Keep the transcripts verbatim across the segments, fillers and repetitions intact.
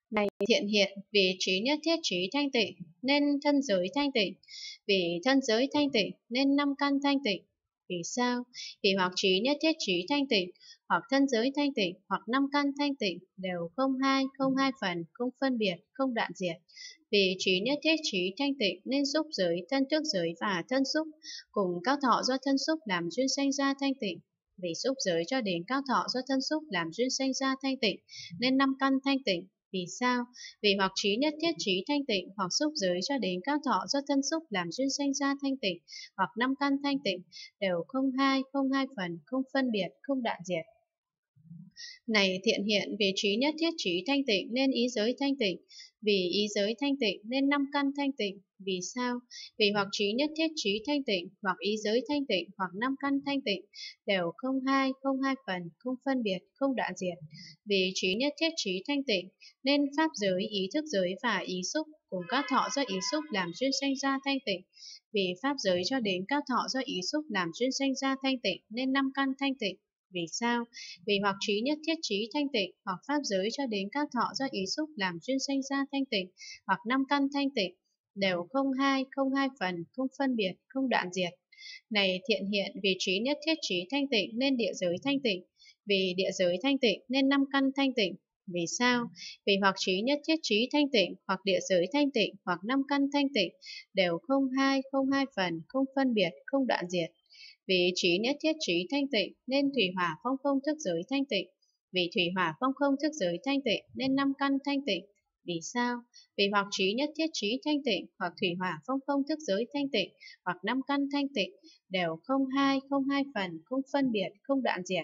Này thiện hiện, vì trí nhất thiết trí thanh tịnh nên thân giới thanh tịnh, vì thân giới thanh tịnh nên năm căn thanh tịnh. Vì sao? Vì hoặc trí nhất thiết trí thanh tịnh, hoặc thân giới thanh tịnh, hoặc năm căn thanh tịnh đều không hai, không hai phần, không phân biệt, không đoạn diệt. Vì trí nhất thiết trí thanh tịnh nên xúc giới, thân thức giới và thân xúc cùng các thọ do thân xúc làm duyên sanh ra thanh tịnh. Vì xúc giới cho đến các thọ do thân xúc làm duyên sanh ra thanh tịnh nên năm căn thanh tịnh. Vì sao? Vì hoặc trí nhất thiết trí thanh tịnh, hoặc xúc giới cho đến các thọ do thân xúc làm duyên sanh ra thanh tịnh, hoặc năm căn thanh tịnh đều không hai, không hai phần, không phân biệt, không đoạn diệt. Này thiện hiện, vì trí nhất thiết trí thanh tịnh nên ý giới thanh tịnh, vì ý giới thanh tịnh nên năm căn thanh tịnh. Vì sao? Vì hoặc trí nhất thiết trí thanh tịnh, hoặc ý giới thanh tịnh, hoặc năm căn thanh tịnh đều không hai, không hai phần, không phân biệt, không đoạn diệt. Vì trí nhất thiết trí thanh tịnh nên pháp giới, ý thức giới và ý xúc cùng các thọ do ý xúc làm duyên sanh ra thanh tịnh. Vì pháp giới cho đến các thọ do ý xúc làm duyên sanh ra thanh tịnh nên năm căn thanh tịnh. Vì sao? Vì hoặc trí nhất thiết trí thanh tịnh, hoặc pháp giới cho đến các thọ do ý xúc làm duyên sanh ra thanh tịnh, hoặc năm căn thanh tịnh đều không hai, không hai phần, không phân biệt, không đoạn diệt. Này thiện hiện, vì trí nhất thiết trí thanh tịnh nên địa giới thanh tịnh, vì địa giới thanh tịnh nên năm căn thanh tịnh. Vì sao? Vì hoặc trí nhất thiết trí thanh tịnh, hoặc địa giới thanh tịnh, hoặc năm căn thanh tịnh đều không hai, không hai phần, không phân biệt, không đoạn diệt. Vì trí nhất thiết trí thanh tịnh nên thủy hỏa phong không thức giới thanh tịnh, vì thủy hỏa phong không thức giới thanh tịnh nên năm căn thanh tịnh. Vì sao? Vì hoặc trí nhất thiết trí thanh tịnh, hoặc thủy hỏa phong không thức giới thanh tịnh, hoặc năm căn thanh tịnh đều không hai, không hai phần, không phân biệt, không đoạn diệt.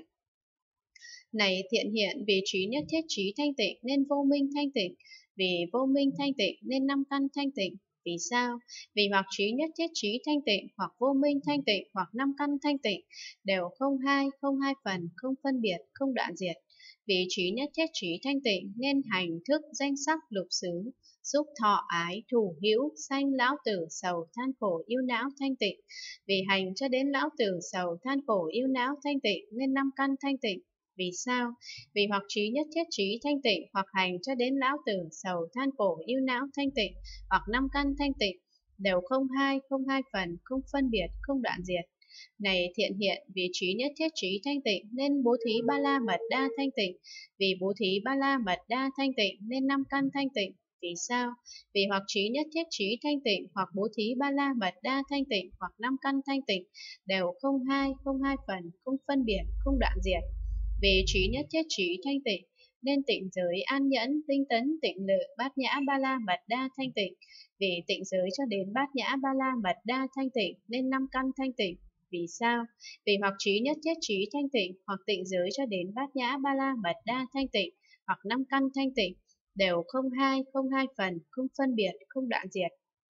Này thiện hiện, vì trí nhất thiết trí thanh tịnh nên vô minh thanh tịnh, vì vô minh thanh tịnh nên năm căn thanh tịnh. Vì sao? Vì hoặc trí nhất thiết trí thanh tịnh, hoặc vô minh thanh tịnh, hoặc năm căn thanh tịnh đều không hai, không hai phần, không phân biệt, không đoạn diệt. Vì trí nhất thiết trí thanh tịnh nên hành thức danh sắc lục xứ, xúc thọ ái thủ hữu sanh lão tử sầu than khổ yêu não thanh tịnh. Vì hành cho đến lão tử sầu than khổ yêu não thanh tịnh nên năm căn thanh tịnh. Vì sao? Vì hoặc trí nhất thiết trí thanh tịnh, hoặc hành cho đến lão tử sầu than khổ yêu não thanh tịnh, hoặc năm căn thanh tịnh đều không hai, không hai phần, không phân biệt, không đoạn diệt. Này thiện hiện, vì trí nhất thiết trí thanh tịnh nên bố thí ba la mật đa thanh tịnh, vì bố thí ba la mật đa thanh tịnh nên năm căn thanh tịnh. Vì sao? Vì hoặc trí nhất thiết trí thanh tịnh, hoặc bố thí ba la mật đa thanh tịnh, hoặc năm căn thanh tịnh đều không hai, không hai phần, không phân biệt, không đoạn diệt. Vì trí nhất thiết trí thanh tịnh nên tịnh giới an nhẫn, tinh tấn, tịnh lự, bát nhã ba la mật đa thanh tịnh. Vì tịnh giới cho đến bát nhã ba la mật đa thanh tịnh nên năm căn thanh tịnh. Vì sao? Vì hoặc trí nhất thiết trí thanh tịnh, hoặc tịnh giới cho đến bát nhã ba la mật đa thanh tịnh, hoặc năm căn thanh tịnh đều không hai, không hai phần, không phân biệt, không đoạn diệt.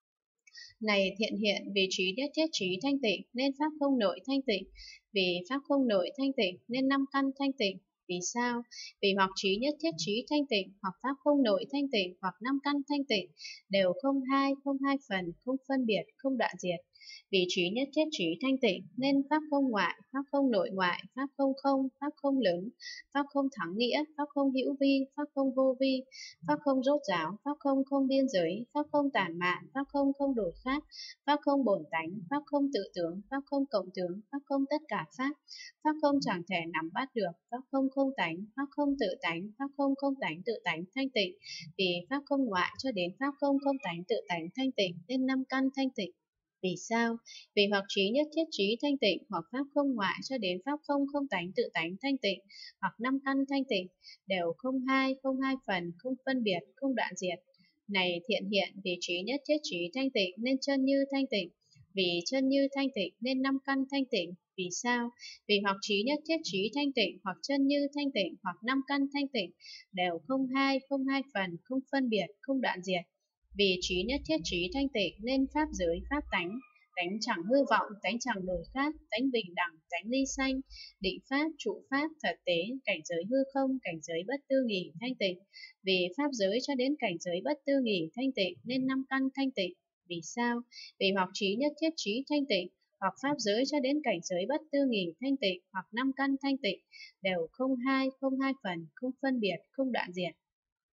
Này thiện hiện, vì trí nhất thiết trí thanh tịnh nên pháp không nội thanh tịnh, vì pháp không nội thanh tịnh nên năm căn thanh tịnh. Vì sao? Vì hoặc trí nhất thiết trí thanh tịnh, hoặc pháp không nội thanh tịnh, hoặc năm căn thanh tịnh đều không hai, không hai phần, không phân biệt, không đoạn diệt. Vì trí nhất thiết trí thanh tịnh nên pháp không ngoại, pháp không nội ngoại, pháp không không, pháp không lớn, pháp không thắng nghĩa, pháp không hữu vi, pháp không vô vi, pháp không rốt ráo, pháp không không biên giới, pháp không tản mạn, pháp không không đổi khác, pháp không bổn tánh, pháp không tự tướng, pháp không cộng tướng, pháp không tất cả pháp, pháp không chẳng thể nắm bắt được, pháp không không tánh, pháp không tự tánh, pháp không không tánh tự tánh thanh tịnh. Vì pháp không ngoại cho đến pháp không không tánh tự tánh thanh tịnh nên năm căn thanh tịnh. Vì sao? Vì hoặc trí nhất thiết trí thanh tịnh, hoặc pháp không ngoại cho đến pháp không không tánh tự tánh thanh tịnh, hoặc năm căn thanh tịnh đều không hai, không hai phần, không phân biệt, không đoạn diệt. Này thiện hiện, vì trí nhất thiết trí thanh tịnh nên chân như thanh tịnh, vì chân như thanh tịnh nên năm căn thanh tịnh. Vì sao? Vì hoặc trí nhất thiết trí thanh tịnh, hoặc chân như thanh tịnh, hoặc năm căn thanh tịnh đều không hai, không hai phần, không phân biệt, không đoạn diệt. Vì trí nhất thiết trí thanh tịnh nên pháp giới, pháp tánh, tánh chẳng hư vọng, tánh chẳng đổi khác, tánh bình đẳng, tánh ly sanh, định pháp, trụ pháp, thật tế, cảnh giới hư không, cảnh giới bất tư nghỉ, thanh tịnh. Vì pháp giới cho đến cảnh giới bất tư nghỉ, thanh tịnh nên năm căn thanh tịnh. Vì sao? Vì hoặc trí nhất thiết trí thanh tịnh, hoặc pháp giới cho đến cảnh giới bất tư nghỉ thanh tịnh, hoặc năm căn thanh tịnh đều không hai, không hai phần, không phân biệt, không đoạn diệt.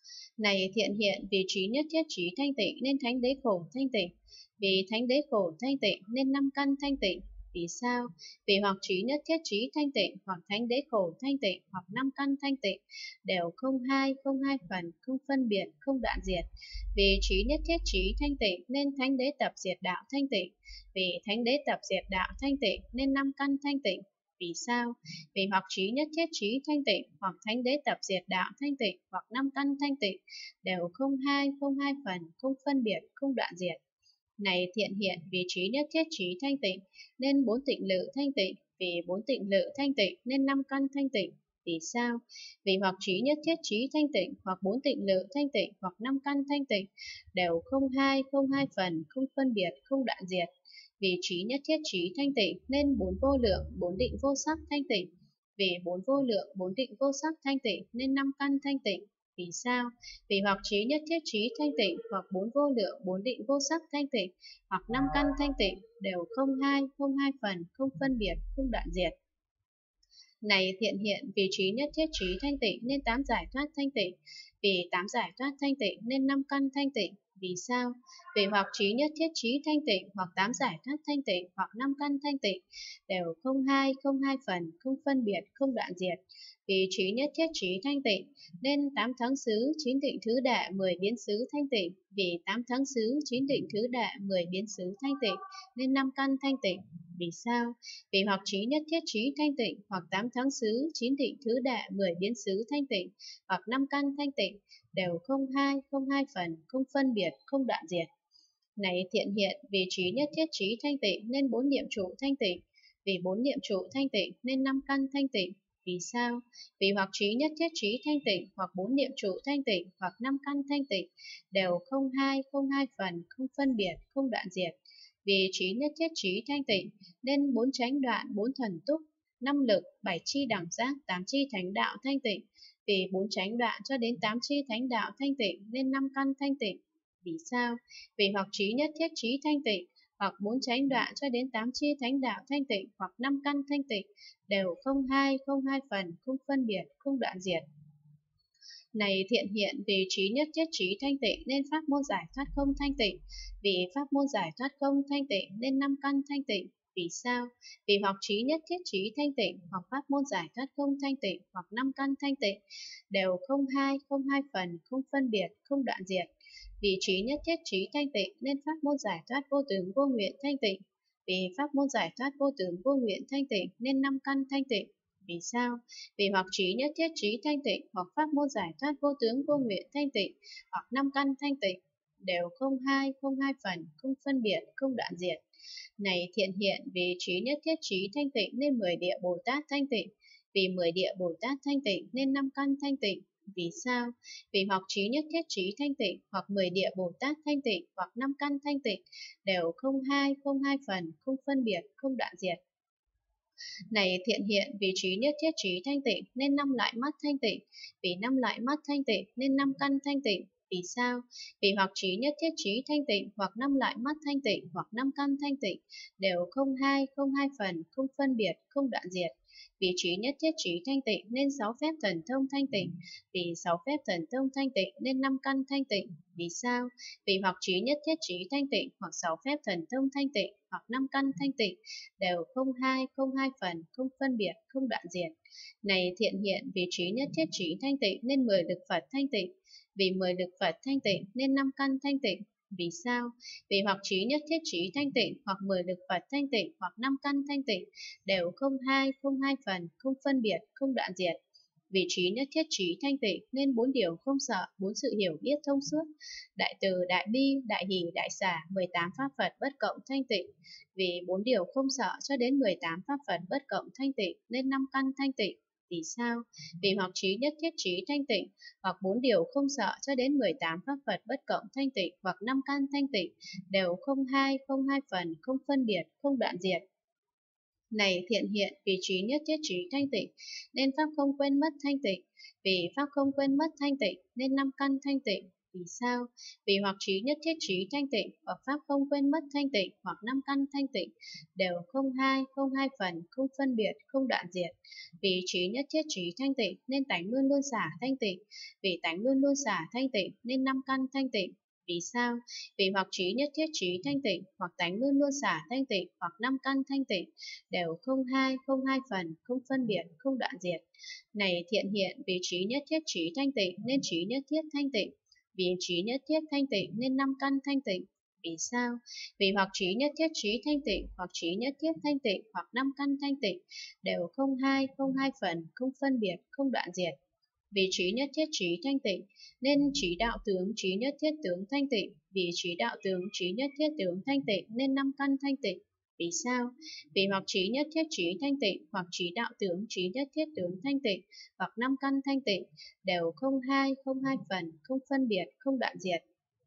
Này thiện hiện, vì trí nhất thiết trí thanh tịnh nên thánh đế khổ thanh tịnh. Vì thánh đế khổ thanh tịnh nên năm căn thanh tịnh. Vì sao? Vì hoặc trí nhất thiết trí thanh tịnh, hoặc thánh đế khổ thanh tịnh, hoặc năm căn thanh tịnh, đều không hai, không hai phần, không phân biệt, không đoạn diệt. Vì trí nhất thiết trí thanh tịnh nên thánh đế tập diệt đạo thanh tịnh. Vì thánh đế tập diệt đạo thanh tịnh nên năm căn thanh tịnh. Vì sao? Vì hoặc trí nhất thiết trí thanh tịnh, hoặc thánh đế tập diệt đạo thanh tịnh, hoặc năm căn thanh tịnh, đều không hai, không hai phần, không phân biệt, không đoạn diệt. Này thiện hiện, vì trí nhất thiết trí thanh tịnh nên bốn tịnh lự thanh tịnh. Vì bốn tịnh lự thanh tịnh nên năm căn thanh tịnh. Vì sao? Vì hoặc trí nhất thiết trí thanh tịnh, hoặc bốn tịnh lự thanh tịnh, hoặc năm căn thanh tịnh, đều không hai, không hai phần, không phân biệt, không đoạn diệt. Vì trí nhất thiết trí thanh tịnh nên bốn vô lượng, bốn định vô sắc thanh tịnh. Vì bốn vô lượng, bốn định vô sắc thanh tịnh nên năm căn thanh tịnh. Vì sao? Vì hoặc trí nhất thiết trí thanh tịnh, hoặc bốn vô lượng, bốn định vô sắc thanh tịnh, hoặc năm căn thanh tịnh, đều không hai, không hai phần, không phân biệt, không đoạn diệt. Này thiện hiện, vì trí nhất thiết trí thanh tịnh nên tám giải thoát thanh tịnh. Vì tám giải thoát thanh tịnh nên năm căn thanh tịnh. Vì sao? Vì hoặc trí nhất thiết trí thanh tịnh, hoặc tám giải thoát thanh tịnh, hoặc năm căn thanh tịnh, đều không hai, không hai phần, không phân biệt, không đoạn diệt. Vì trí nhất thiết trí thanh tịnh nên tám tháng xứ, chín định thứ đệ, mười biến xứ thanh tịnh. Vì tám tháng xứ, chín định thứ đệ, mười biến xứ thanh tịnh nên năm căn thanh tịnh. Vì sao? Vì hoặc trí nhất thiết trí thanh tịnh, hoặc tám tháng xứ, chín định thứ đệ, mười biến xứ thanh tịnh, hoặc năm căn thanh tịnh, đều không hai, không hai phần, không phân biệt, không đoạn diệt. Này thiện hiện, vì trí nhất thiết trí thanh tịnh nên bốn niệm trụ thanh tịnh. Vì bốn niệm trụ thanh tịnh nên năm căn thanh tịnh. Vì sao? Vì hoặc trí nhất thiết trí thanh tịnh, hoặc bốn niệm trụ thanh tịnh, hoặc năm căn thanh tịnh, đều không hai, không hai phần, không phân biệt, không đoạn diệt. Vì trí nhất thiết trí thanh tịnh nên bốn chánh đoạn, bốn thần túc, năm lực, bảy chi đẳng giác, tám chi thánh đạo thanh tịnh. Vì bốn chánh đoạn cho đến tám chi thánh đạo thanh tịnh nên năm căn thanh tịnh. Vì sao? Vì hoặc trí nhất thiết trí thanh tịnh, hoặc bốn chánh đoạn cho đến tám chi thánh đạo thanh tịnh, hoặc năm căn thanh tịnh, đều không hai, không hai phần, không phân biệt, không đoạn diệt. Này thiện hiện, vì trí nhất thiết trí thanh tịnh nên pháp môn giải thoát không thanh tịnh. Vì pháp môn giải thoát không thanh tịnh nên năm căn thanh tịnh. Vì sao? Vì hoặc trí nhất thiết trí thanh tịnh, hoặc pháp môn giải thoát không thanh tịnh, hoặc năm căn thanh tịnh, đều không hai, không hai phần, không phân biệt, không đoạn diệt. Vì trí nhất thiết trí thanh tịnh nên pháp môn giải thoát vô tướng vô nguyện thanh tịnh. Vì pháp môn giải thoát vô tướng vô nguyện thanh tịnh nên năm căn thanh tịnh. Vì sao? Vì hoặc trí nhất thiết trí thanh tịnh, hoặc pháp môn giải thoát vô tướng vô nguyện thanh tịnh, hoặc năm căn thanh tịnh, đều không hai, không hai phần, không phân biệt, không đoạn diệt. Này thiện hiện, vì trí nhất thiết trí thanh tịnh nên mười địa Bồ Tát thanh tịnh. Vì mười địa Bồ Tát thanh tịnh nên năm căn thanh tịnh. Vì sao? Vì hoặc trí nhất thiết trí thanh tịnh, hoặc mười địa Bồ Tát thanh tịnh, hoặc năm căn thanh tịnh, đều không hai, không hai phần, không phân biệt, không đoạn diệt. Này thiện hiện, vì trí nhất thiết trí thanh tịnh nên năm lại mắt thanh tịnh. Vì năm lại mắt thanh tịnh nên năm căn thanh tịnh. Vì sao? Vì hoặc trí nhất thiết trí thanh tịnh, hoặc năm lại mắt thanh tịnh, hoặc năm căn thanh tịnh, đều không hai, không hai phần, không phân biệt, không đoạn diệt. Vì trí nhất thiết trí thanh tịnh nên sáu phép thần thông thanh tịnh. Vì sáu phép thần thông thanh tịnh nên năm căn thanh tịnh. Vì sao? Vì hoặc trí nhất thiết trí thanh tịnh, hoặc sáu phép thần thông thanh tịnh, hoặc năm căn thanh tịnh, đều không hai, không hai phần, không phân biệt, không đoạn diệt. Này thiện hiện, vì trí nhất thiết trí thanh tịnh nên mười lực Phật thanh tịnh. Vì mười lực Phật thanh tịnh nên năm căn thanh tịnh. Vì sao? Vì hoặc trí nhất thiết trí thanh tịnh, hoặc mười lực Phật thanh tịnh, hoặc năm căn thanh tịnh, đều không hai, không hai phần, không phân biệt, không đoạn diệt. Vì trí nhất thiết trí thanh tịnh nên bốn điều không sợ, bốn sự hiểu biết thông suốt, đại từ, đại bi, đại hỷ, đại xả, mười tám pháp Phật bất cộng thanh tịnh. Vì bốn điều không sợ cho đến mười tám pháp Phật bất cộng thanh tịnh nên năm căn thanh tịnh. Vì sao? Vì hoặc trí nhất thiết trí thanh tịnh, hoặc bốn điều không sợ cho đến mười tám pháp Phật bất cộng thanh tịnh, hoặc năm căn thanh tịnh, đều không hai, không hai phần, không phân biệt, không đoạn diệt. Này thiện hiện, vì trí nhất thiết trí thanh tịnh nên pháp không quên mất thanh tịnh. Vì pháp không quên mất thanh tịnh nên năm căn thanh tịnh. Vì sao? Vì hoặc trí nhất thiết trí thanh tịnh, hoặc pháp không quên mất thanh tịnh, hoặc năm căn thanh tịnh, đều không hai, không hai phần, không phân biệt, không đoạn diệt. Vì trí nhất thiết trí thanh tịnh, nên tánh luôn luôn xả thanh tịnh. Vì tánh luôn luôn xả thanh tịnh, nên năm căn thanh tịnh. Vì sao? Vì hoặc trí nhất thiết trí thanh tịnh, hoặc tánh luôn luôn xả thanh tịnh, hoặc năm căn thanh tịnh, đều không hai, không hai phần, không phân biệt, không đoạn diệt. Này thiện hiện, vì trí nhất thiết trí thanh tịnh, nên trí nhất thiết thanh tịnh. Vì trí nhất thiết thanh tịnh, nên năm căn thanh tịnh. Vì sao? Vì hoặc trí nhất thiết trí thanh tịnh, hoặc trí nhất thiết thanh tịnh, hoặc năm căn thanh tịnh, đều không hai, không hai phần, không phân biệt, không đoạn diệt. Vì trí nhất thiết trí thanh tịnh, nên trí đạo tướng trí nhất thiết tướng thanh tịnh. Vì trí đạo tướng trí nhất thiết tướng thanh tịnh, nên năm căn thanh tịnh. Vì sao? Vì hoặc trí nhất thiết trí thanh tịnh, hoặc trí đạo tướng trí nhất thiết tướng thanh tịnh, hoặc năm căn thanh tịnh, đều không hai, không hai phần, không phân biệt, không đoạn diệt.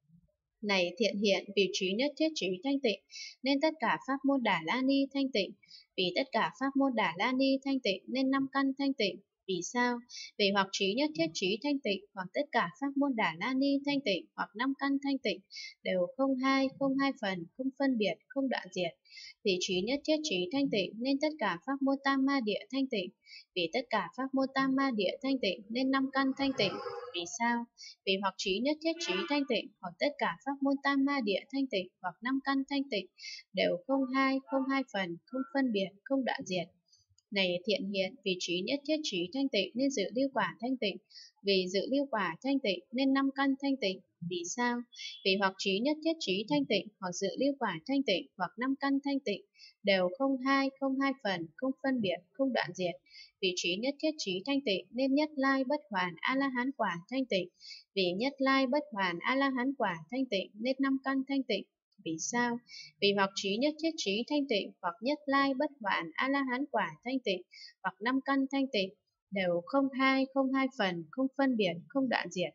Này thiện hiện, vì trí nhất thiết trí thanh tịnh, nên tất cả pháp môn Đà La Ni thanh tịnh. Vì tất cả pháp môn Đà La Ni thanh tịnh, nên năm căn thanh tịnh. Vì sao? Vì hoặc trí nhất thiết trí thanh tịnh, hoặc tất cả pháp môn Đà La Ni thanh tịnh, hoặc năm căn thanh tịnh, đều không hai, không hai phần, không phân biệt, không đoạn diệt. Vì trí nhất thiết trí thanh tịnh, nên tất cả pháp môn Tam Ma Địa thanh tịnh. Vì tất cả pháp môn Tam Ma Địa thanh tịnh, nên năm căn thanh tịnh. Vì sao? Vì hoặc trí nhất thiết trí thanh tịnh, hoặc tất cả pháp môn Tam Ma Địa thanh tịnh, hoặc năm căn thanh tịnh, đều không hai, không hai phần, không phân biệt, không đoạn diệt. Này thiện hiện, vì trí nhất thiết trí thanh tịnh, nên dự lưu quả thanh tịnh. Vì dự lưu quả thanh tịnh, nên năm căn thanh tịnh. Vì sao? Vì hoặc trí nhất thiết trí thanh tịnh, hoặc dự lưu quả thanh tịnh, hoặc năm căn thanh tịnh, đều không hai, không hai phần, không phân biệt, không đoạn diệt. Vì trí nhất thiết trí thanh tịnh, nên nhất lai bất hoàn a la hán quả thanh tịnh. Vì nhất lai bất hoàn a la hán quả thanh tịnh, nên năm căn thanh tịnh. Vì sao? Vì hoặc trí nhất thiết trí thanh tịnh, hoặc nhất lai bất hoại a la hán quả thanh tịnh, hoặc năm căn thanh tịnh, đều không hai, không hai phần, không phân biệt, không đoạn diệt.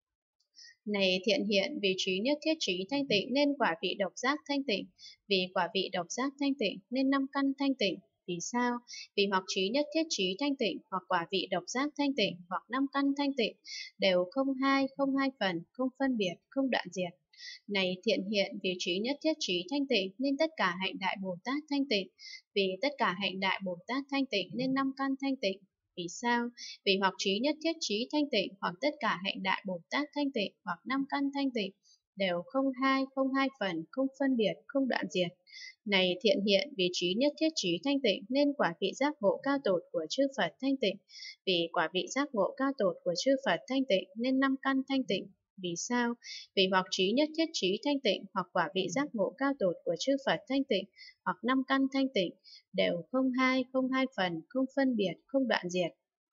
Này thiện hiện, vì trí nhất thiết trí thanh tịnh, nên quả vị độc giác thanh tịnh. Vì quả vị độc giác thanh tịnh, nên năm căn thanh tịnh. Vì sao? Vì hoặc trí nhất thiết trí thanh tịnh, hoặc quả vị độc giác thanh tịnh, hoặc năm căn thanh tịnh, đều không hai, không hai phần, không phân biệt, không đoạn diệt. Này thiện hiện, vì trí nhất thiết trí thanh tịnh, nên tất cả hạnh đại Bồ Tát thanh tịnh. Vì tất cả hạnh đại Bồ Tát thanh tịnh, nên năm căn thanh tịnh. Vì sao? Vì hoặc trí nhất thiết trí thanh tịnh, hoặc tất cả hạnh đại Bồ Tát thanh tịnh, hoặc năm căn thanh tịnh, đều không hai, không hai phần, không phân biệt, không đoạn diệt. Này thiện hiện, vì trí nhất thiết trí thanh tịnh, nên quả vị giác ngộ cao tột của chư Phật thanh tịnh. Vì quả vị giác ngộ cao tột của chư Phật thanh tịnh, nên năm căn thanh tịnh. Vì sao? Vì hoặc trí nhất thiết trí thanh tịnh, hoặc quả vị giác ngộ cao tột của chư Phật thanh tịnh, hoặc năm căn thanh tịnh, đều không hai, không hai phần, không phân biệt, không đoạn diệt.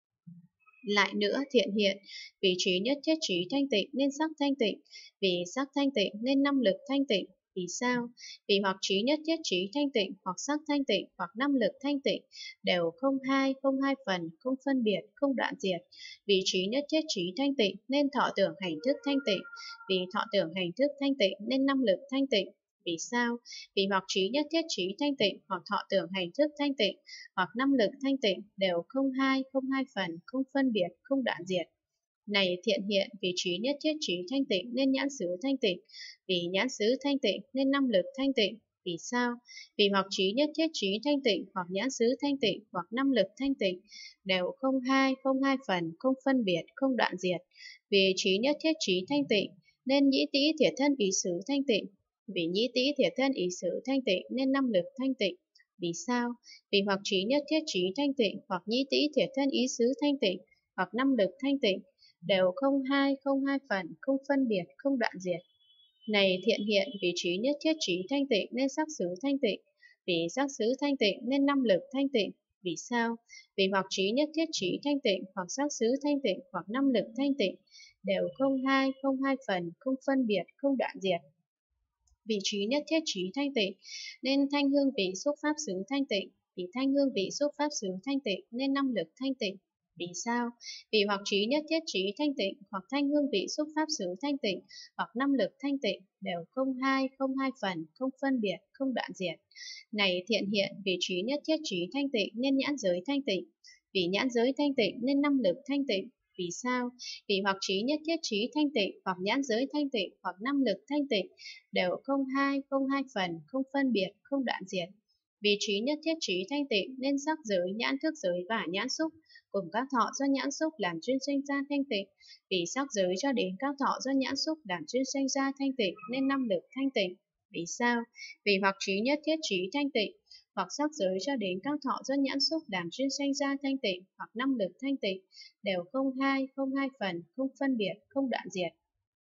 Lại nữa thiện hiện, vì trí nhất thiết trí thanh tịnh, nên sắc thanh tịnh. Vì sắc thanh tịnh, nên năm lực thanh tịnh. Vì sao? Vì hoặc trí nhất thiết trí thanh tịnh, hoặc sắc thanh tịnh, hoặc năm lực thanh tịnh, đều không hai, không hai phần, không phân biệt, không đoạn diệt. Vì trí nhất thiết trí thanh tịnh, nên thọ tưởng hành thức thanh tịnh. Vì thọ tưởng hành thức thanh tịnh, nên năm lực thanh tịnh. Vì sao? Vì hoặc trí nhất thiết trí thanh tịnh, hoặc thọ tưởng hành thức thanh tịnh, hoặc năm lực thanh tịnh, đều không hai, không hai phần, không phân biệt, không đoạn diệt. Này thiện hiện, vì trí nhất thiết trí thanh tịnh, nên nhãn xứ thanh tịnh. Vì nhãn xứ thanh tịnh, nên năm lực thanh tịnh. Vì sao? Vì hoặc trí nhất thiết trí thanh tịnh, hoặc nhãn xứ thanh tịnh, hoặc năm lực thanh tịnh, đều không hai, không hai phần, không phân biệt, không đoạn diệt. Vì trí nhất thiết trí thanh tịnh, nên nhĩ tĩ thiệt thân ý xứ thanh tịnh. Vì nhĩ tĩ thiệt thân ý xứ thanh tịnh, nên năm lực thanh tịnh. Vì sao? Vì hoặc trí nhất thiết trí thanh tịnh, hoặc nhĩ tĩ thiệt thân ý xứ thanh tịnh, hoặc năm lực thanh tịnh, đều không hai, không hai phần, không phân biệt, không đoạn diệt. Này thiện hiện, vì trí nhất thiết trí thanh tịnh, nên sắc xứ thanh tịnh. Vì sắc xứ thanh tịnh, nên năm lực thanh tịnh. Vì sao? Vì hoặc trí nhất thiết trí thanh tịnh, hoặc sắc xứ thanh tịnh, hoặc năm lực thanh tịnh, đều không hai, không hai phần, không phân biệt, không đoạn diệt. Vì trí nhất thiết trí thanh tịnh, nên thanh hương vị xúc pháp xứ thanh tịnh. Vì thanh hương vị xúc pháp xứ thanh tịnh, nên năm lực thanh tịnh. Vì sao? Vì hoặc trí nhất thiết trí thanh tịnh, hoặc thanh hương vị xúc pháp xứ thanh tịnh, hoặc năm lực thanh tịnh, đều không hai, không hai phần, không phân biệt, không đoạn diệt. Này thiện hiện, vì trí nhất thiết trí thanh tịnh, nên nhãn giới thanh tịnh. Vì nhãn giới thanh tịnh, nên năm lực thanh tịnh. Vì sao? Vì hoặc trí nhất thiết trí thanh tịnh, hoặc nhãn giới thanh tịnh, hoặc năm lực thanh tịnh, đều không hai, không hai phần, không phân biệt, không đoạn diệt. Vì trí nhất thiết trí thanh tịnh nên sắc giới, nhãn thức giới và nhãn xúc cùng các thọ do nhãn xúc làm duyên sinh ra thanh tịnh. Vì sắc giới cho đến các thọ do nhãn xúc làm duyên sinh ra thanh tịnh nên năm lực thanh tịnh. Vì sao? Vì hoặc trí nhất thiết trí thanh tịnh, hoặc sắc giới cho đến các thọ do nhãn xúc làm duyên sinh ra thanh tịnh, hoặc năm lực thanh tịnh, đều không hai, không hai phần, không phân biệt, không đoạn diệt.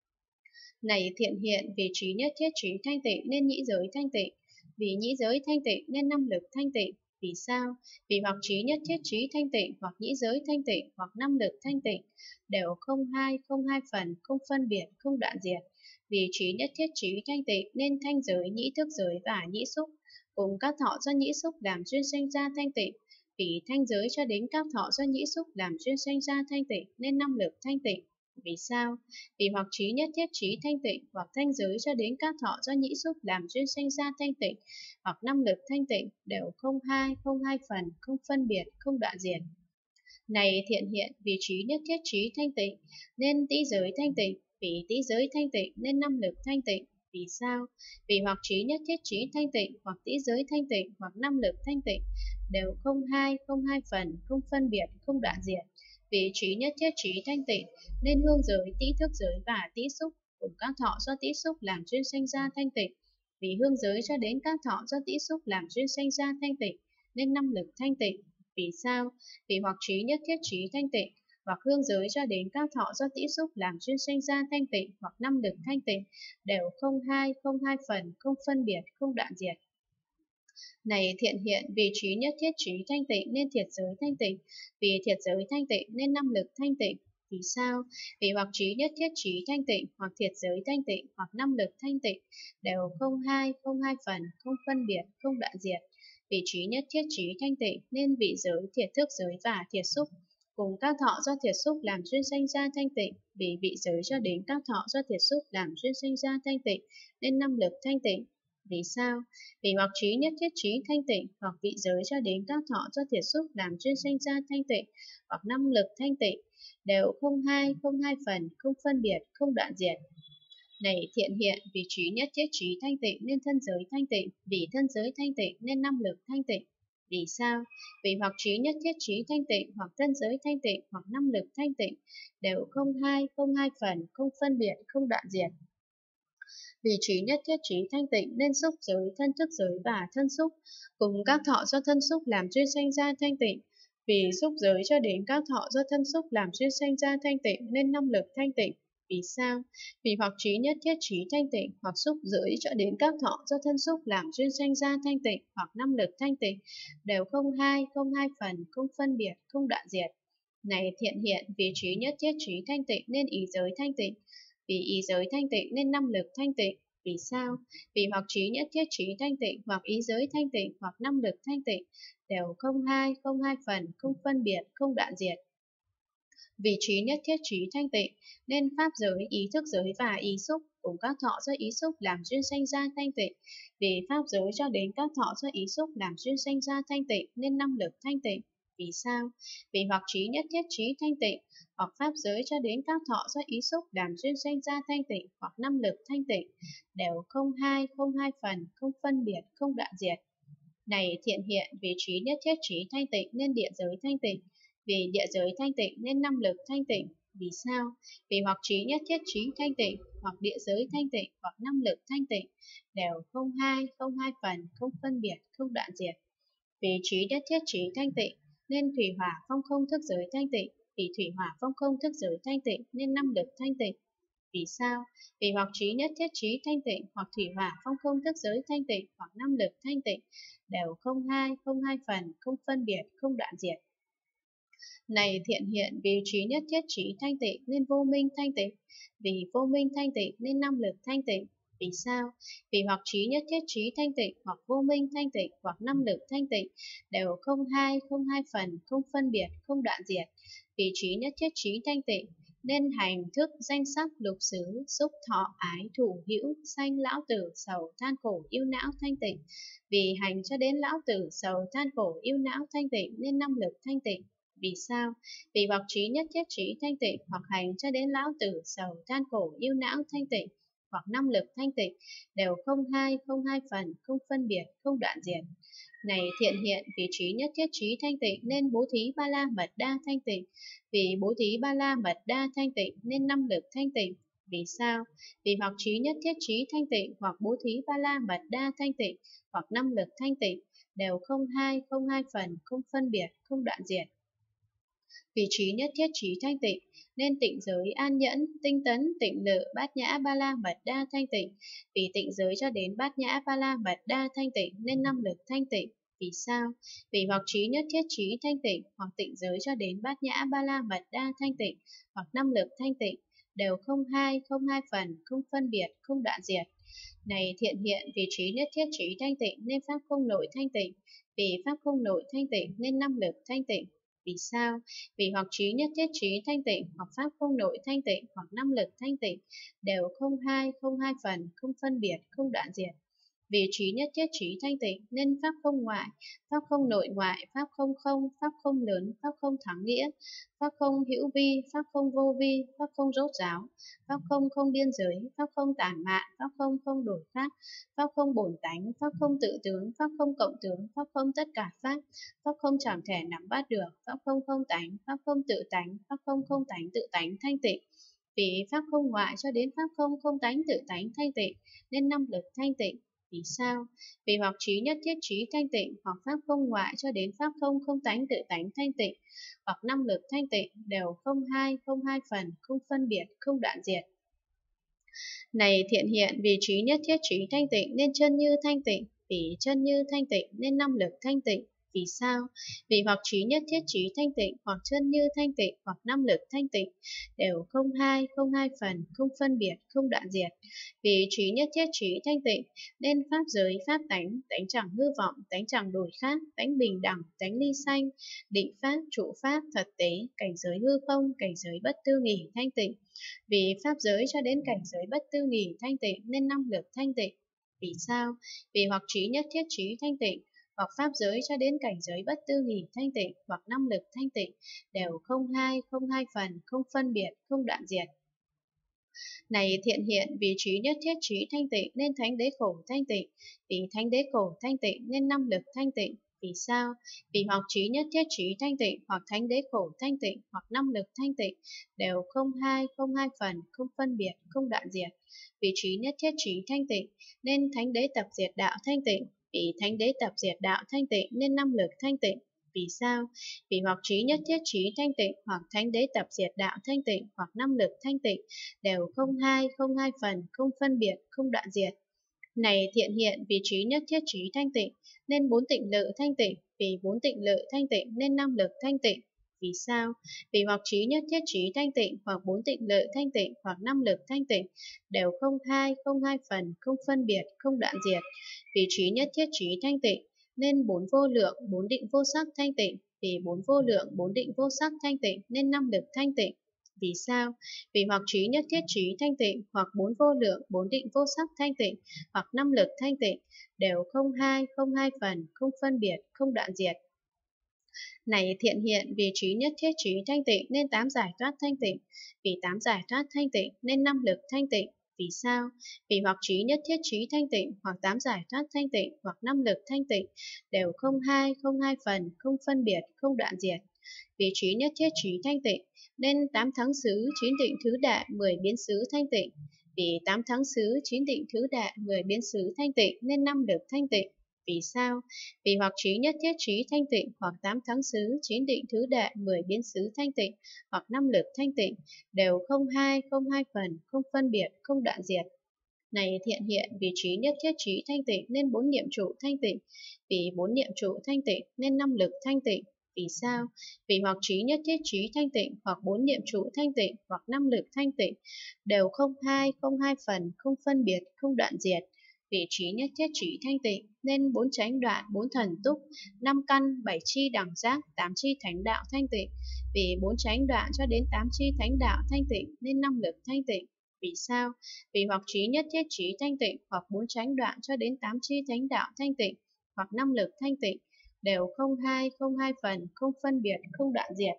Này thiện hiện, vì trí nhất thiết trí thanh tịnh nên nhĩ giới thanh tịnh, vì nhĩ giới thanh tịnh nên năm lực thanh tịnh. Vì sao? Vì hoặc trí nhất thiết trí thanh tịnh, hoặc nhĩ giới thanh tịnh, hoặc năm lực thanh tịnh, đều không hai, không hai phần, không phân biệt, không đoạn diệt. Vì trí nhất thiết trí thanh tịnh nên thanh giới, nhĩ thức giới và nhĩ xúc cùng các thọ do nhĩ xúc làm duyên sinh ra thanh tịnh. Vì thanh giới cho đến các thọ do nhĩ xúc làm duyên sinh ra thanh tịnh nên năm lực thanh tịnh. Vì sao? Vì hoặc trí nhất thiết trí thanh tịnh, hoặc thanh giới cho đến các thọ do nhĩ xúc làm duyên sinh ra thanh tịnh, hoặc năm lực thanh tịnh, đều không hai, không hai phần, không phân biệt, không đoạn diệt. Này thiện hiện, vì trí nhất thiết trí thanh tịnh nên tĩ giới thanh tịnh, vì tĩ giới thanh tịnh nên năm lực thanh tịnh. Vì sao? Vì hoặc trí nhất thiết trí thanh tịnh, hoặc tĩ giới thanh tịnh, hoặc năm lực thanh tịnh, đều không hai, không hai phần, không phân biệt, không đoạn diệt. Vì trí nhất thiết trí thanh tịnh nên hương giới, tĩ thức giới và tĩ xúc cùng các thọ do tĩ xúc làm duyên sinh ra thanh tịnh. Vì hương giới cho đến các thọ do tĩ xúc làm duyên sinh ra thanh tịnh nên năm lực thanh tịnh. Vì sao? Vì hoặc trí nhất thiết trí thanh tịnh, hoặc hương giới cho đến các thọ do tĩ xúc làm duyên sinh ra thanh tịnh, hoặc năm lực thanh tịnh, đều không hai, không hai phần, không phân biệt, không đoạn diệt. Này thiện hiện, vì trí nhất thiết trí thanh tịnh nên thiệt giới thanh tịnh, vì thiệt giới thanh tịnh nên năm lực thanh tịnh. Vì sao? Vì hoặc trí nhất thiết trí thanh tịnh, hoặc thiệt giới thanh tịnh, hoặc năm lực thanh tịnh, đều không hai, không hai phần, không phân biệt, không đoạn diệt. Vì trí nhất thiết trí thanh tịnh nên vị giới, thiệt thức giới và thiệt xúc cùng các thọ do thiệt xúc làm duyên sinh ra thanh tịnh. Vì vị giới cho đến các thọ do thiệt xúc làm duyên sinh ra thanh tịnh nên năm lực thanh tịnh. Vì sao? Vì hoặc trí nhất thiết trí thanh tịnh, hoặc vị giới cho đến các thọ do thiệt xúc làm duyên sinh ra thanh tịnh, hoặc năm lực thanh tịnh, đều không hai, không hai phần, không phân biệt, không đoạn diệt. Này thiện hiện, vì trí nhất thiết trí thanh tịnh nên thân giới thanh tịnh, vì thân giới thanh tịnh nên năm lực thanh tịnh. Vì sao? Vì hoặc trí nhất thiết trí thanh tịnh, hoặc thân giới thanh tịnh, hoặc năm lực thanh tịnh, đều không hai, không hai phần, không phân biệt, không đoạn diệt. Vì trí nhất thiết trí thanh tịnh nên xúc giới, thân thức giới và thân xúc cùng các thọ do thân xúc làm duyên sinh ra thanh tịnh. Vì xúc giới cho đến các thọ do thân xúc làm duyên sinh ra thanh tịnh nên năm lực thanh tịnh. Vì sao? Vì hoặc trí nhất thiết trí thanh tịnh, hoặc xúc giới cho đến các thọ do thân xúc làm duyên sinh ra thanh tịnh, hoặc năm lực thanh tịnh, đều không hai, không hai phần, không phân biệt, không đoạn diệt. Này thiện hiện, vì trí nhất thiết trí thanh tịnh nên ý giới thanh tịnh, vì ý giới thanh tịnh nên năm lực thanh tịnh. Vì sao? Vì hoặc trí nhất thiết trí thanh tịnh, hoặc ý giới thanh tịnh, hoặc năm lực thanh tịnh, đều không hai, không hai phần, không phân biệt, không đoạn diệt. Vì trí nhất thiết trí thanh tịnh nên pháp giới, ý thức giới và ý xúc cùng các thọ do ý xúc làm duyên sinh ra thanh tịnh. Vì pháp giới cho đến các thọ do ý xúc làm duyên sinh ra thanh tịnh nên năm lực thanh tịnh. Vì sao? Vì hoặc trí nhất thiết trí thanh tịnh, hoặc pháp giới cho đến các thọ do ý xúc làm duyên sinh ra thanh tịnh, hoặc năm lực thanh tịnh, đều không hai, không hai phần, không phân biệt, không đoạn diệt. Này thiện hiện, vì trí nhất thiết trí thanh tịnh nên địa giới thanh tịnh, vì địa giới thanh tịnh nên năm lực thanh tịnh. Vì sao? Vì hoặc trí nhất thiết trí thanh tịnh, hoặc địa giới thanh tịnh, hoặc năm lực thanh tịnh, đều không hai, không hai phần, không phân biệt, không đoạn diệt. Vì trí nhất thiết trí thanh tịnh nên thủy hỏa phong không thức giới thanh tịnh, vì thủy hỏa phong không thức giới thanh tịnh nên năm lực thanh tịnh. Vì sao? Vì hoặc trí nhất thiết trí thanh tịnh, hoặc thủy hỏa phong không thức giới thanh tịnh, hoặc năm lực thanh tịnh, đều không hai, không hai phần, không phân biệt, không đoạn diệt. Này thiện hiện, vì trí nhất thiết trí thanh tịnh nên vô minh thanh tịnh, vì vô minh thanh tịnh nên năm lực thanh tịnh. Vì sao? Vì hoặc trí nhất thiết trí thanh tịnh, hoặc vô minh thanh tịnh, hoặc năm lực thanh tịnh, đều không hai, không hai phần, không phân biệt, không đoạn diệt. Vì trí nhất thiết trí thanh tịnh nên hành thức danh sắc lục xứ xúc thọ ái thủ hữu sanh lão tử sầu than khổ yêu não thanh tịnh. Vì hành cho đến lão tử sầu than khổ yêu não thanh tịnh nên năm lực thanh tịnh. Vì sao? Vì hoặc trí nhất thiết trí thanh tịnh, hoặc hành cho đến lão tử sầu than khổ yêu não thanh tịnh, hoặc năm lực thanh tịnh, đều không hai, không hai phần, không phân biệt, không đoạn diệt. Này thiện hiện, vì trí nhất thiết trí thanh tịnh nên bố thí ba la mật đa thanh tịnh. Vì bố thí ba la mật đa thanh tịnh nên năm lực thanh tịnh. Vì sao? Vì hoặc trí nhất thiết trí thanh tịnh, hoặc bố thí ba la mật đa thanh tịnh, hoặc năm lực thanh tịnh, đều không hai, không hai phần, không phân biệt, không đoạn diệt. Vì trí nhất thiết trí thanh tịnh nên tịnh giới an nhẫn, tinh tấn, tịnh lự, bát nhã ba la mật đa thanh tịnh. Vì tịnh giới cho đến bát nhã ba la mật đa thanh tịnh nên năm lực thanh tịnh. Vì sao? Vì hoặc trí nhất thiết trí thanh tịnh, hoặc tịnh giới cho đến bát nhã ba la mật đa thanh tịnh, hoặc năm lực thanh tịnh, đều không hai, không hai phần, không phân biệt, không đoạn diệt. Này thiện hiện, vì trí nhất thiết trí thanh tịnh nên pháp không nội thanh tịnh. Vì pháp không nội thanh tịnh nên năm lực thanh tịnh. Vì sao? Vì hoặc trí nhất thiết trí thanh tịnh, hoặc pháp không nội thanh tịnh, hoặc năm lực thanh tịnh, đều không hai, không hai phần, không phân biệt, không đoạn diệt. Vì trí nhất thiết trí thanh tịnh nên pháp không ngoại, pháp không nội ngoại, pháp không không, pháp không lớn, pháp không thắng nghĩa, pháp không hữu vi, pháp không vô vi, pháp không rốt ráo, pháp không không biên giới, pháp không tản mạn, pháp không không đổi khác, pháp không bổn tánh, pháp không tự tướng, pháp không cộng tướng, pháp không tất cả pháp, pháp không chẳng thể nắm bắt được, pháp không không tánh, pháp không tự tánh, pháp không không tánh tự tánh thanh tịnh. Vì pháp không ngoại cho đến pháp không không tánh tự tánh thanh tịnh nên năm lực thanh tịnh. Vì sao? Vì hoặc trí nhất thiết trí thanh tịnh, hoặc pháp không ngoại cho đến pháp không không tánh tự tánh thanh tịnh, hoặc năm lực thanh tịnh, đều không hai, không hai phần, không phân biệt, không đoạn diệt. Này thiện hiện, vì trí nhất thiết trí thanh tịnh nên chân như thanh tịnh, vì chân như thanh tịnh nên năm lực thanh tịnh. Vì sao? Vì hoặc trí nhất thiết trí thanh tịnh, hoặc chân như thanh tịnh, hoặc năm lực thanh tịnh, đều không hai, không hai phần, không phân biệt, không đoạn diệt. Vì trí nhất thiết trí thanh tịnh nên pháp giới, pháp tánh, tánh chẳng hư vọng, tánh chẳng đổi khác, tánh bình đẳng, tánh ly sanh, định pháp, trụ pháp, thật tế, cảnh giới hư không, cảnh giới bất tư nghỉ thanh tịnh. Vì pháp giới cho đến cảnh giới bất tư nghỉ thanh tịnh nên năm lực thanh tịnh. Vì sao? Vì hoặc trí nhất thiết trí thanh tịnh, hoặc pháp giới cho đến cảnh giới bất tư nghỉ thanh tịnh, hoặc năm lực thanh tịnh, đều không hai, không hai phần, không phân biệt, không đoạn diệt. Này thiện hiện, vì trí nhất thiết trí thanh tịnh nên thánh đế khổ thanh tịnh, vì thánh đế khổ thanh tịnh nên năm lực thanh tịnh. Vì sao? Vì hoặc trí nhất thiết trí thanh tịnh, hoặc thánh đế khổ thanh tịnh, hoặc năm lực thanh tịnh, đều không hai, không hai phần, không phân biệt, không đoạn diệt. Vì trí nhất thiết trí thanh tịnh nên thánh đế tập diệt đạo thanh tịnh, vì thánh đế tập diệt đạo thanh tịnh nên năm lực thanh tịnh. Vì sao? Vì hoặc trí nhất thiết trí thanh tịnh, hoặc thánh đế tập diệt đạo thanh tịnh, hoặc năm lực thanh tịnh, đều không hai, không hai phần, không phân biệt, không đoạn diệt. Này thiện hiện, vì trí nhất thiết trí thanh tịnh nên bốn tịnh lự thanh tịnh, vì bốn tịnh lự thanh tịnh nên năm lực thanh tịnh. Vì sao? Vì hoặc trí nhất thiết trí thanh tịnh, hoặc bốn tịnh lự thanh tịnh, hoặc năm lực thanh tịnh, đều không hai, không hai phần, không phân biệt, không đoạn diệt. Vì trí nhất thiết trí thanh tịnh nên bốn vô lượng, bốn định vô sắc thanh tịnh, vì bốn vô lượng, bốn định vô sắc thanh tịnh nên năm lực thanh tịnh. Vì sao? Vì hoặc trí nhất thiết trí thanh tịnh, hoặc bốn vô lượng, bốn định vô sắc thanh tịnh, hoặc năm lực thanh tịnh, đều không hai, không hai phần, không phân biệt, không đoạn diệt. Này thiện hiện, vì trí nhất thiết trí thanh tịnh nên tám giải thoát thanh tịnh, vì tám giải thoát thanh tịnh nên năm lực thanh tịnh. Vì sao? Vì hoặc trí nhất thiết trí thanh tịnh, hoặc tám giải thoát thanh tịnh, hoặc năm lực thanh tịnh, đều không hai, không hai phần, không phân biệt, không đoạn diệt. Vì trí nhất thiết trí thanh tịnh nên tám thắng xứ, chín định thứ đệ, mười biến xứ thanh tịnh. Vì tám thắng xứ, chín định thứ đệ, mười biến xứ thanh tịnh nên năm lực thanh tịnh. Vì sao? Vì hoặc trí nhất thiết trí thanh tịnh, hoặc tám thắng xứ, chín định thứ đệ, mười biến xứ thanh tịnh, hoặc năm lực thanh tịnh, đều không hai, không hai phần, không phân biệt, không đoạn diệt. Này thiện hiện, vì trí nhất thiết trí thanh tịnh nên bốn niệm trụ thanh tịnh, vì bốn niệm trụ thanh tịnh nên năm lực thanh tịnh. Vì sao? Vì hoặc trí nhất thiết trí thanh tịnh, hoặc bốn niệm trụ thanh tịnh, hoặc năm lực thanh tịnh, đều không hai, không hai phần, không phân biệt, không đoạn diệt. Vì trí nhất thiết trí thanh tịnh nên bốn chánh đoạn, bốn thần túc, năm căn, bảy chi đẳng giác, tám chi thánh đạo thanh tịnh. Vì bốn chánh đoạn cho đến tám chi thánh đạo thanh tịnh nên năm lực thanh tịnh. Vì sao? Vì hoặc trí nhất thiết trí thanh tịnh, hoặc bốn chánh đoạn cho đến tám chi thánh đạo thanh tịnh, hoặc năm lực thanh tịnh, đều không hai, không hai phần, không phân biệt, không đoạn diệt.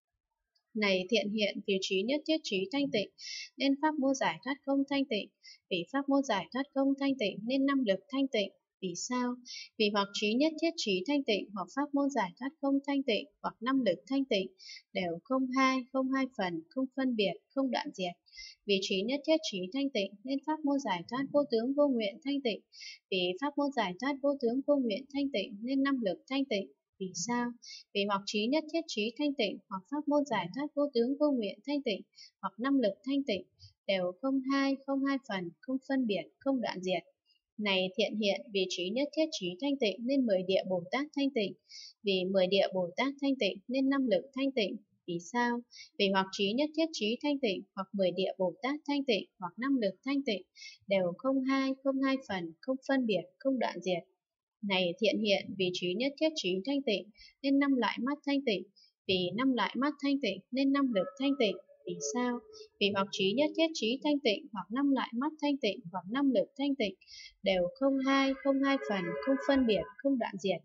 Này thiện hiện, vì trí nhất thiết trí thanh tịnh, nên pháp môn giải thoát không thanh tịnh. Vì pháp môn giải thoát không thanh tịnh, nên năm lực thanh tịnh. Vì sao? Vì hoặc trí nhất thiết trí thanh tịnh, hoặc pháp môn giải thoát không thanh tịnh, hoặc năm lực thanh tịnh, đều không hai, không hai phần, không phân biệt, không đoạn diệt. Vì trí nhất thiết trí thanh tịnh, nên pháp môn giải thoát vô tướng vô nguyện thanh tịnh. Vì pháp môn giải thoát vô tướng vô nguyện thanh tịnh, nên năm lực thanh tịnh. Vì sao? Vì hoặc trí nhất thiết trí thanh tịnh, hoặc pháp môn giải thoát vô tướng vô nguyện thanh tịnh, hoặc năm lực thanh tịnh, đều không hai, không hai phần, không phân biệt, không đoạn diệt. Này thiện hiện, vì trí nhất thiết trí thanh tịnh nên mười địa Bồ Tát thanh tịnh. Vì mười địa Bồ Tát thanh tịnh nên năm lực thanh tịnh. Vì sao? Vì hoặc trí nhất thiết trí thanh tịnh, hoặc mười địa Bồ Tát thanh tịnh, hoặc năm lực thanh tịnh, đều không hai, không hai phần, không phân biệt, không đoạn diệt. Này thiện hiện, vì trí nhất thiết trí thanh tịnh nên năm lại mắt thanh tịnh. Vì năm lại mắt thanh tịnh nên năm lực thanh tịnh. Vì sao? Vì hoặc trí nhất thiết trí thanh tịnh, hoặc năm lại mắt thanh tịnh, hoặc năm lực thanh tịnh, đều không hai, không hai phần, không phân biệt, không đoạn diệt.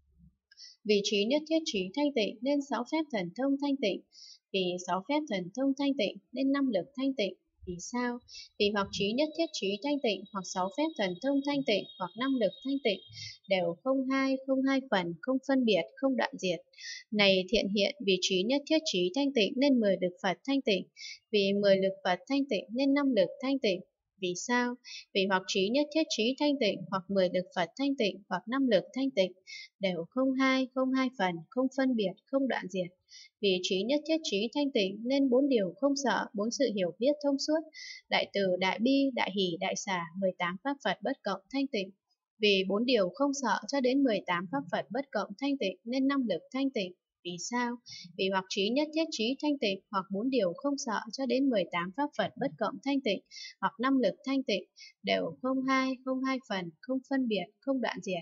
Vì trí nhất thiết trí thanh tịnh nên sáu phép thần thông thanh tịnh. Vì sáu phép thần thông thanh tịnh nên năm lực thanh tịnh. Vì sao? Vì hoặc trí nhất thiết trí thanh tịnh, hoặc sáu phép thần thông thanh tịnh, hoặc năm lực thanh tịnh, đều không hai, không hai phần, không phân biệt, không đoạn diệt. Này thiện hiện, vì trí nhất thiết trí thanh tịnh nên mười lực Phật thanh tịnh. Vì mười lực Phật thanh tịnh nên năm lực thanh tịnh. Vì sao? Vì hoặc trí nhất thiết trí thanh tịnh, hoặc mười lực Phật thanh tịnh, hoặc năm lực thanh tịnh, đều không hai, không hai phần, không phân biệt, không đoạn diệt. Vì trí nhất thiết trí thanh tịnh nên bốn điều không sợ, bốn sự hiểu biết thông suốt, đại từ, đại bi, đại hỷ, đại xả, mười tám pháp Phật bất cộng thanh tịnh. Vì bốn điều không sợ cho đến mười tám pháp Phật bất cộng thanh tịnh nên năm lực thanh tịnh. Vì sao? Vì hoặc trí nhất thiết trí thanh tịnh, hoặc bốn điều không sợ cho đến mười tám pháp Phật bất cộng thanh tịnh, hoặc năm lực thanh tịnh, đều không hai, không hai phần, không phân biệt, không đoạn diệt.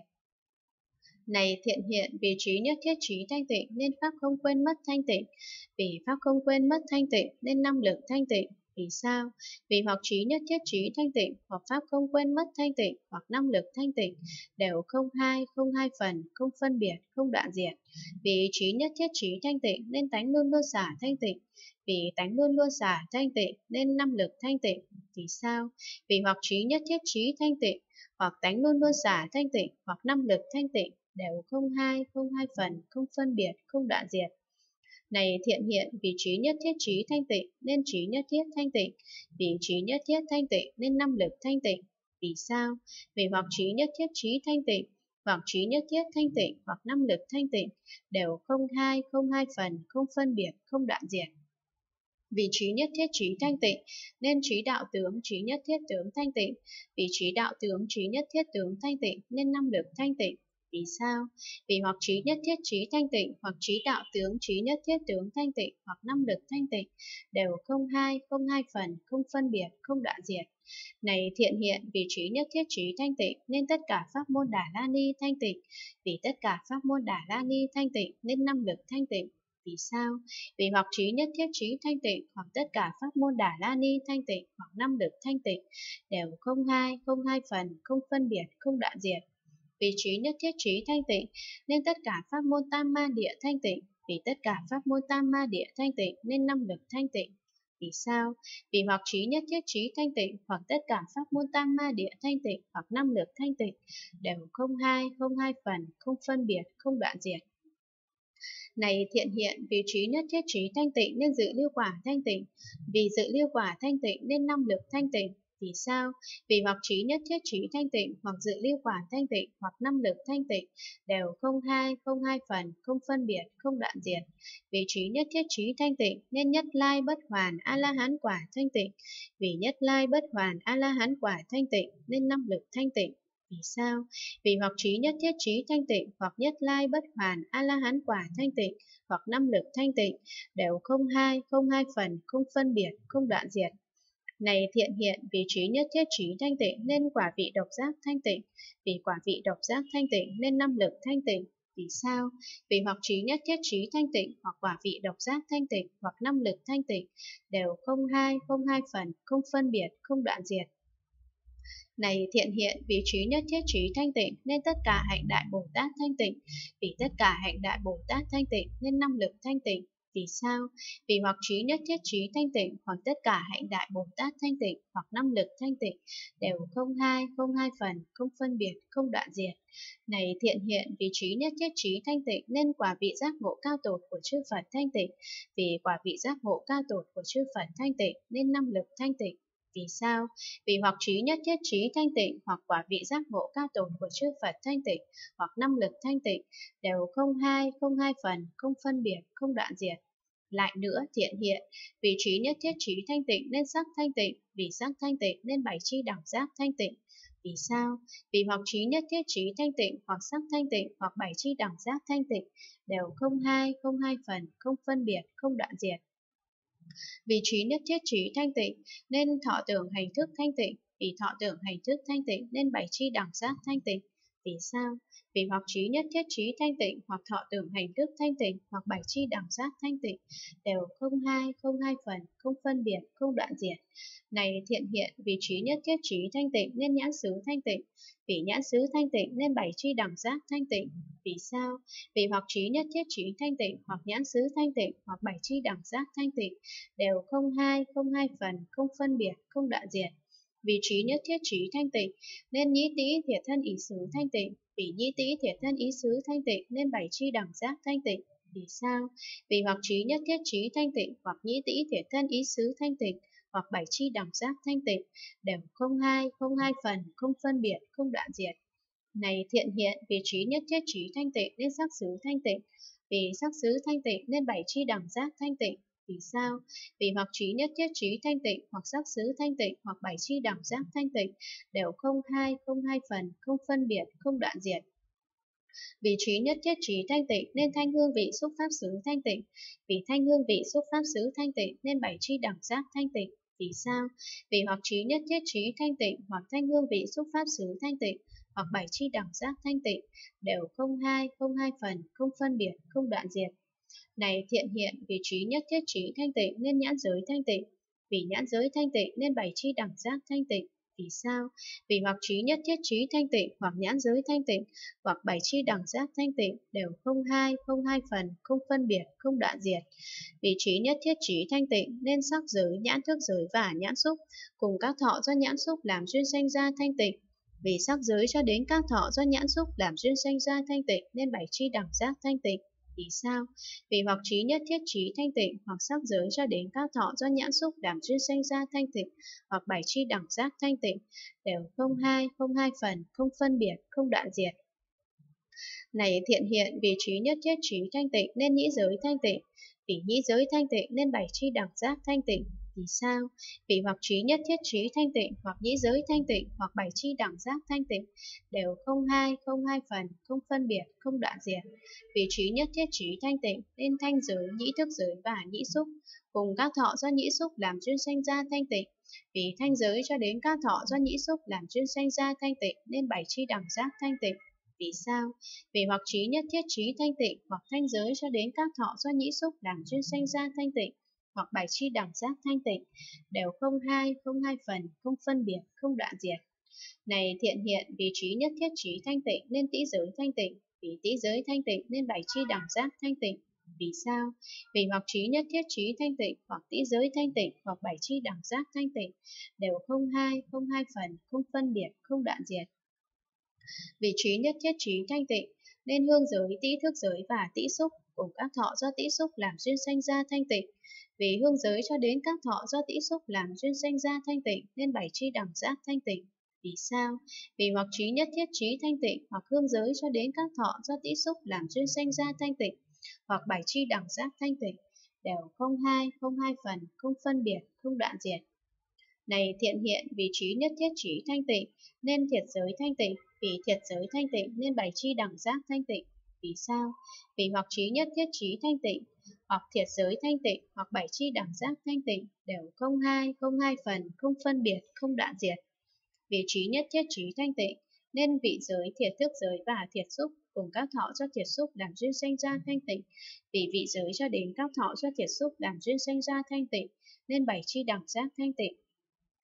Này thiện hiện, vì trí nhất thiết trí thanh tịnh nên pháp không quên mất thanh tịnh. Vì pháp không quên mất thanh tịnh nên năm lực thanh tịnh. Vì sao? Vì hoặc trí nhất thiết trí thanh tịnh, hoặc pháp không quên mất thanh tịnh, hoặc năm lực thanh tịnh, đều không hai, không hai phần, không phân biệt, không đoạn diệt. Vì trí nhất thiết trí thanh tịnh nên tánh luôn luôn xả thanh tịnh. Vì tánh luôn luôn xả thanh tịnh nên năm lực thanh tịnh. Vì sao? Vì hoặc trí nhất thiết trí thanh tịnh, hoặc tánh luôn luôn xả thanh tịnh, hoặc năm lực thanh tịnh, đều không hai, không hai phần, không phân biệt, không đoạn diệt. Này thiện hiện, vì trí nhất thiết trí thanh tịnh nên trí nhất thiết thanh tịnh. Vì trí nhất thiết thanh tịnh nên năm lực thanh tịnh. Vì sao? Vì hoặc trí nhất thiết trí thanh tịnh, hoặc trí nhất thiết thanh tịnh, hoặc năm lực thanh tịnh, đều không hai, không hai phần, không phân biệt, không đoạn diệt. Vì trí nhất thiết trí thanh tịnh nên trí đạo tướng trí nhất thiết tướng thanh tịnh. Vì trí đạo tướng trí nhất thiết tướng thanh tịnh nên năm lực thanh tịnh. Vì sao? Vì hoặc trí nhất thiết trí thanh tịnh, hoặc trí đạo tướng trí nhất thiết tướng thanh tịnh, hoặc năm lực thanh tịnh, đều không hai, không hai phần, không phân biệt, không đoạn diệt. Này thiện hiện, vì trí nhất thiết trí thanh tịnh nên tất cả pháp môn Đà La Ni thanh tịnh. Vì tất cả pháp môn Đà La Ni thanh tịnh nên năm lực thanh tịnh. Vì sao? Vì hoặc trí nhất thiết trí thanh tịnh, hoặc tất cả pháp môn Đà La Ni thanh tịnh, hoặc năm lực thanh tịnh, đều không hai, không hai phần, không phân biệt, không đoạn diệt. Vì trí nhất thiết trí thanh tịnh nên tất cả pháp môn Tam Ma Địa thanh tịnh. Vì tất cả pháp môn Tam Ma Địa thanh tịnh nên năm lực thanh tịnh. Vì sao? Vì hoặc trí nhất thiết trí thanh tịnh, hoặc tất cả pháp môn Tam Ma Địa thanh tịnh, hoặc năm lực thanh tịnh, đều không hai, không hai phần, không phân biệt, không đoạn diệt. Này thiện hiện, vì trí nhất thiết trí thanh tịnh nên dự lưu quả thanh tịnh. Vì dự lưu quả thanh tịnh nên năm lực thanh tịnh. Vì sao? Vì hoặc trí nhất thiết trí thanh tịnh, hoặc dự lưu quả thanh tịnh, hoặc năm lực thanh tịnh, đều không hai, không hai phần, không phân biệt, không đoạn diệt. Vì trí nhất thiết trí thanh tịnh nên nhất lai bất hoàn a la hán quả thanh tịnh. Vì nhất lai bất hoàn a la hán quả thanh tịnh nên năm lực thanh tịnh. Vì sao? Vì hoặc trí nhất thiết trí thanh tịnh, hoặc nhất lai bất hoàn a la hán quả thanh tịnh, hoặc năm lực thanh tịnh, đều không hai, không hai phần, không phân biệt, không đoạn diệt. Này thiện hiện, vì trí nhất thiết trí thanh tịnh nên quả vị độc giác thanh tịnh. Vì quả vị độc giác thanh tịnh nên năm lực thanh tịnh. Vì sao? Vì hoặc trí nhất thiết trí thanh tịnh, hoặc quả vị độc giác thanh tịnh, hoặc năm lực thanh tịnh, đều không hai, không hai phần, không phân biệt, không đoạn diệt. Này thiện hiện, vì trí nhất thiết trí thanh tịnh nên tất cả hạnh đại Bồ Tát thanh tịnh. Vì tất cả hạnh đại Bồ Tát thanh tịnh nên năm lực thanh tịnh. Vì sao? Vì hoặc trí nhất thiết trí thanh tịnh, hoặc tất cả hạnh đại Bồ Tát thanh tịnh, hoặc năm lực thanh tịnh đều không hai, không hai phần, không phân biệt, không đoạn diệt. Này thiện hiện, vì trí nhất thiết trí thanh tịnh nên quả vị giác ngộ cao tột của chư Phật thanh tịnh. Vì quả vị giác ngộ cao tột của chư Phật thanh tịnh nên năm lực thanh tịnh. Vì sao? Vì hoặc trí nhất thiết trí thanh tịnh, hoặc quả vị giác ngộ cao tột của chư Phật thanh tịnh, hoặc năm lực thanh tịnh đều không hai, không hai phần, không phân biệt, không đoạn diệt. Lại nữa, thiện hiện, vì trí nhất thiết trí thanh tịnh nên sắc thanh tịnh, vì sắc thanh tịnh nên bảy chi đẳng giác thanh tịnh. Vì sao? Vì hoặc trí nhất thiết trí thanh tịnh, hoặc sắc thanh tịnh, hoặc bảy chi đẳng giác thanh tịnh đều không hai, không hai phần, không phân biệt, không đoạn diệt. Vì trí nhất thiết trí thanh tịnh nên thọ tưởng hành thức thanh tịnh, vì thọ tưởng hành thức thanh tịnh nên bảy chi đẳng giác thanh tịnh. Vì sao? Vì hoặc trí nhất thiết trí thanh tịnh, hoặc thọ tưởng hành thức thanh tịnh, hoặc bảy chi đẳng giác thanh tịnh đều không hai, không hai phần, không phân biệt, không đoạn diệt. Này thiện hiện, vì trí nhất thiết trí thanh tịnh nên nhãn xứ thanh tịnh, vì nhãn xứ thanh tịnh nên bảy chi đẳng giác thanh tịnh. Vì sao? Vì hoặc trí nhất thiết trí thanh tịnh, hoặc nhãn xứ thanh tịnh, hoặc bảy chi đẳng giác thanh tịnh đều không hai, không hai phần, không phân biệt, không đoạn diệt. Vì trí nhất thiết trí thanh tịnh nên nhĩ tĩ thiệt thân ý xứ thanh tịnh, vì nhĩ tĩ thiệt thân ý xứ thanh tịnh nên bảy chi đẳng giác thanh tịnh. Vì sao? Vì hoặc trí nhất thiết trí thanh tịnh, hoặc nhĩ tĩ thiệt thân ý xứ thanh tịnh, hoặc bảy chi đẳng giác thanh tịnh đều không hai, không hai phần, không phân biệt, không đoạn diệt. Này thiện hiện, vì trí nhất thiết trí thanh tịnh nên sắc xứ thanh tịnh, vì sắc xứ thanh tịnh nên bảy chi đẳng giác thanh tịnh. Vì sao? Vì hoặc trí nhất thiết trí thanh tịnh, hoặc sắc xứ thanh tịnh, hoặc bảy chi đẳng giác thanh tịnh đều không hai, không hai phần, không phân biệt, không đoạn diệt. Vì trí nhất thiết trí thanh tịnh nên thanh hương vị xúc pháp xứ thanh tịnh, vì thanh hương vị xúc pháp xứ thanh tịnh nên bảy chi đẳng giác thanh tịnh. Vì sao? Vì hoặc trí nhất thiết trí thanh tịnh, hoặc thanh hương vị xúc pháp xứ thanh tịnh, hoặc bảy chi đẳng giác thanh tịnh đều không hai, không hai phần, không phân biệt, không đoạn diệt. Này thiện hiện, vì trí nhất thiết trí thanh tịnh nên nhãn giới thanh tịnh, vì nhãn giới thanh tịnh nên bảy chi đẳng giác thanh tịnh. Vì sao? Vì hoặc trí nhất thiết trí thanh tịnh, hoặc nhãn giới thanh tịnh, hoặc bảy chi đẳng giác thanh tịnh đều không hai, không hai phần, không phân biệt, không đoạn diệt. Vì trí nhất thiết trí thanh tịnh nên sắc giới, nhãn thức giới và nhãn xúc cùng các thọ do nhãn xúc làm duyên sanh ra thanh tịnh. Vì sắc giới cho đến các thọ do nhãn xúc làm duyên sanh ra thanh tịnh nên bảy chi đẳng giác thanh tịnh. Vì sao? Vì hoặc trí nhất thiết trí thanh tịnh, hoặc sắc giới cho đến các thọ do nhãn xúc làm duyên sanh ra thanh tịnh, hoặc bảy chi đẳng giác thanh tịnh đều không hai, không hai phần, không phân biệt, không đoạn diệt. Này thiện hiện, vì trí nhất thiết trí thanh tịnh nên nhĩ giới thanh tịnh, vì nhĩ giới thanh tịnh nên bảy chi đẳng giác thanh tịnh. Vì sao? Vì hoặc trí nhất thiết trí thanh tịnh, hoặc nhĩ giới thanh tịnh, hoặc bảy chi đẳng giác thanh tịnh đều không hai, không hai phần, không phân biệt, không đoạn diệt. Vì trí nhất thiết trí thanh tịnh nên thanh giới, nhĩ thức giới và nhĩ xúc cùng các thọ do nhĩ xúc làm duyên sanh ra thanh tịnh. Vì thanh giới cho đến các thọ do nhĩ xúc làm duyên sanh ra thanh tịnh nên bảy chi đẳng giác thanh tịnh. Vì sao? Vì hoặc trí nhất thiết trí thanh tịnh, hoặc thanh giới cho đến các thọ do nhĩ xúc làm duyên sanh ra thanh tịnh, hoặc bảy chi đẳng giác thanh tịnh đều không hai, không hai phần, không phân biệt, không đoạn diệt. Này thiện hiện, vì trí nhất thiết trí thanh tịnh nên tĩ giới thanh tịnh, vì tĩ giới thanh tịnh nên bảy chi đẳng giác thanh tịnh. Vì sao? Vì hoặc trí nhất thiết trí thanh tịnh, hoặc tĩ giới thanh tịnh, hoặc bảy chi đẳng giác thanh tịnh đều không hai, không hai phần, không phân biệt, không đoạn diệt. Vì trí nhất thiết trí thanh tịnh nên hương giới, tĩ thức giới và tĩ xúc cùng các thọ do tĩ xúc làm duyên sanh ra thanh tịnh. Vì hương giới cho đến các thọ do tĩ xúc làm duyên sanh ra thanh tịnh nên bảy chi đẳng giác thanh tịnh. Vì sao? Vì hoặc trí nhất thiết trí thanh tịnh, hoặc hương giới cho đến các thọ do tĩ xúc làm duyên sanh ra thanh tịnh, hoặc bảy chi đẳng giác thanh tịnh đều không hai, không hai phần, không phân biệt, không đoạn diệt. Này thiện hiện, vì trí nhất thiết trí thanh tịnh nên thiệt giới thanh tịnh, vì thiệt giới thanh tịnh nên bảy chi đẳng giác thanh tịnh. Vì sao? Vì hoặc trí nhất thiết trí thanh tịnh, hoặc thiệt giới thanh tịnh, hoặc bảy chi đẳng giác thanh tịnh đều không hai, không hai phần, không phân biệt, không đoạn diệt. Vì trí nhất thiết trí thanh tịnh nên vị giới, thiệt thức giới và thiệt xúc cùng các thọ do thiệt xúc làm duyên sanh ra thanh tịnh. Vì vị giới cho đến các thọ do thiệt xúc làm duyên sanh ra thanh tịnh nên bảy chi đẳng giác thanh tịnh.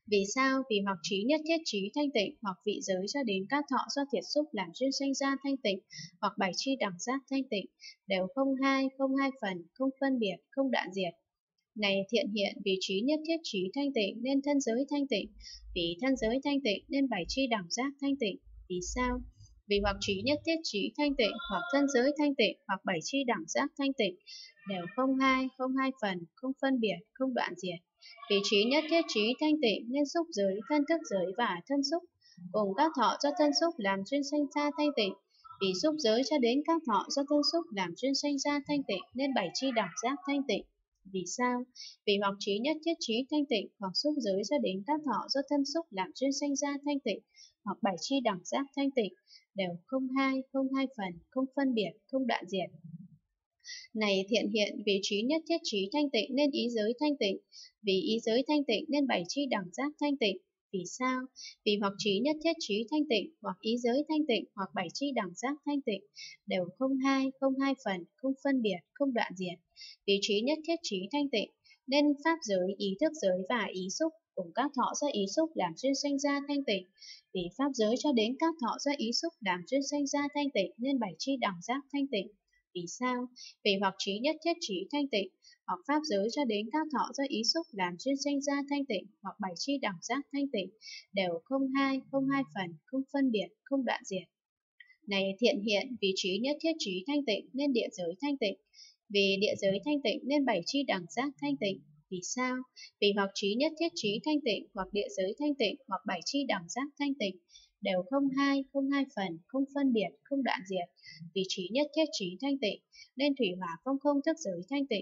Vì sao? Vì hoặc trí nhất thiết trí thanh tịnh, hoặc vị giới cho đến các thọ do thiệt xúc làm duyên sanh ra thanh tịnh, hoặc bảy chi đẳng giác thanh tịnh, đều không hai, không hai phần, không phân biệt, không đoạn diệt. Này thiện hiện, vì trí nhất thiết trí thanh tịnh nên thân giới thanh tịnh, vì thân giới thanh tịnh nên bảy chi đẳng giác thanh tịnh. Vì sao? Vì hoặc trí nhất thiết trí thanh tịnh, hoặc thân giới thanh tịnh, hoặc bảy chi đẳng giác thanh tịnh, đều không hai, không hai phần, không phân biệt, không đoạn diệt. Vì trí nhất thiết trí thanh tịnh nên xúc giới, thân thức giới và thân xúc cùng các thọ do thân xúc làm duyên sanh ra thanh tịnh. Vì xúc giới cho đến các thọ do thân xúc làm duyên sanh ra thanh tịnh nên bảy chi đẳng giác thanh tịnh. Vì sao? Vì hoặc trí nhất thiết trí thanh tịnh, hoặc xúc giới cho đến các thọ do thân xúc làm duyên sanh ra thanh tịnh, hoặc bảy chi đẳng giác thanh tịnh, đều không hai, không hai phần, không phân biệt, không đoạn diệt. Này thiện hiện, vì trí nhất thiết trí thanh tịnh nên ý giới thanh tịnh, vì ý giới thanh tịnh nên bảy chi đẳng giác thanh tịnh. Vì sao? Vì hoặc trí nhất thiết trí thanh tịnh, hoặc ý giới thanh tịnh, hoặc bảy chi đẳng giác thanh tịnh, đều không hai, không hai phần, không phân biệt, không đoạn diệt. Vì trí nhất thiết trí thanh tịnh nên pháp giới, ý thức giới và ý xúc cùng các thọ do ý xúc làm duyên sanh ra thanh tịnh. Vì pháp giới cho đến các thọ do ý xúc làm duyên sanh ra thanh tịnh nên bảy chi đẳng giác thanh tịnh. Vì sao? Vì hoặc trí nhất thiết trí thanh tịnh, hoặc pháp giới cho đến các thọ do ý xúc làm duyên sanh ra thanh tịnh, hoặc bảy chi đẳng giác thanh tịnh, đều không hai, không hai phần, không phân biệt, không đoạn diệt. Này thiện hiện, vì trí nhất thiết trí thanh tịnh nên địa giới thanh tịnh, vì địa giới thanh tịnh nên bảy chi đẳng giác thanh tịnh. Vì sao? Vì hoặc trí nhất thiết trí thanh tịnh, hoặc địa giới thanh tịnh, hoặc bảy chi đẳng giác thanh tịnh, đều không hai, không hai phần, không phân biệt, không đoạn diệt. Vì trí nhất thiết trí thanh tịnh nên thủy hỏa phong không thức giới thanh tịnh,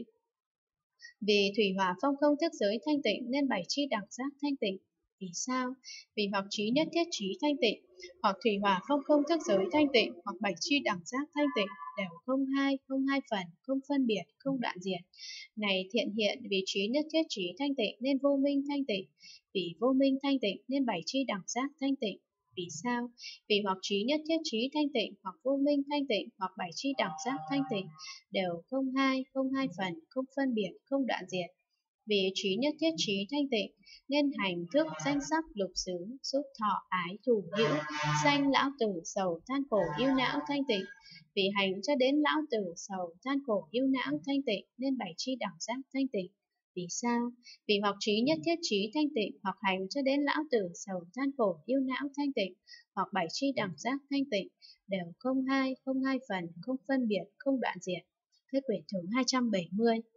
vì thủy hỏa phong không thức giới thanh tịnh nên bảy chi đẳng giác thanh tịnh. Vì sao? Vì hoặc trí nhất thiết trí thanh tịnh, hoặc thủy hỏa phong không thức giới thanh tịnh, hoặc bảy chi đẳng giác thanh tịnh, đều không hai, không hai phần, không phân biệt, không đoạn diệt. Này thiện hiện, vì trí nhất thiết trí thanh tịnh nên vô minh thanh tịnh, vì vô minh thanh tịnh nên bảy chi đẳng giác thanh tịnh. Vì sao? Vì hoặc trí nhất thiết trí thanh tịnh, hoặc vô minh thanh tịnh, hoặc bảy chi đẳng giác thanh tịnh, đều không hai, không hai phần, không phân biệt, không đoạn diệt. Vì trí nhất thiết trí thanh tịnh nên hành thức danh sắc lục xứ xúc thọ ái thủ hữu danh lão tử sầu than khổ yêu não thanh tịnh. Vì hành cho đến lão tử sầu than khổ yêu não thanh tịnh nên bảy chi đẳng giác thanh tịnh. Vì sao? Vì hoặc trí nhất thiết trí thanh tịnh, hoặc hành cho đến lão tử sầu than khổ yêu não thanh tịnh, hoặc bảy chi đẳng giác thanh tịnh, đều không hai, không hai phần, không phân biệt, không đoạn diệt. Thế quyển thứ hai trăm bảy mươi.